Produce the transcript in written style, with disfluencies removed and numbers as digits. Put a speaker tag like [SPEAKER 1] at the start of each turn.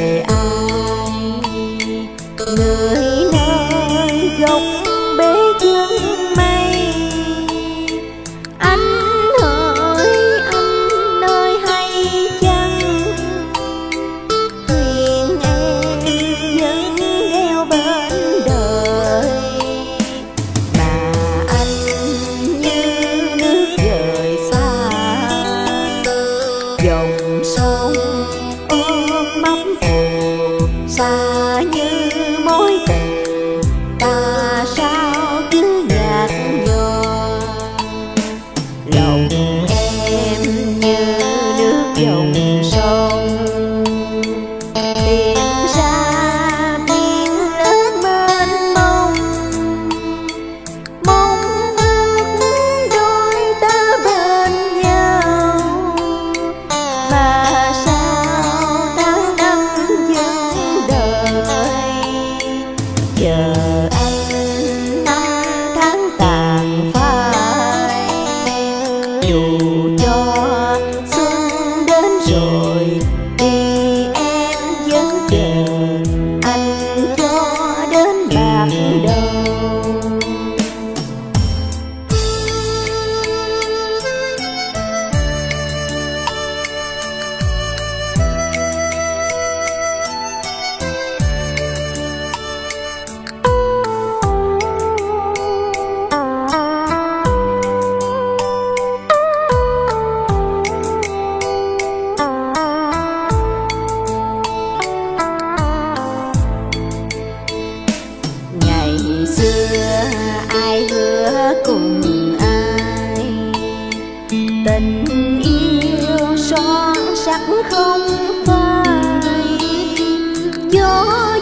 [SPEAKER 1] về ai, người nơi gốc bế chân mây. Anh hỡi anh ơi hay chăng thuyền em vẫn đeo bên đời, mà anh như nước dời xa dòng sông ôm mấp phù xa như mối tình ta sao cứ nhạt nhòa. Lòng em như nước dòng sông tìm ra biển lớn mênh mông, mong ước đôi ta bên nhau, mà sao tháng năm vẫn đợi chờ anh năm tháng tàn phai. Dù cho xuân đến rồi thì em vẫn chờ anh cho đến bạc đầu. Ngày xưa ai hứa cùng ai, tình yêu son sắc không phai. Gió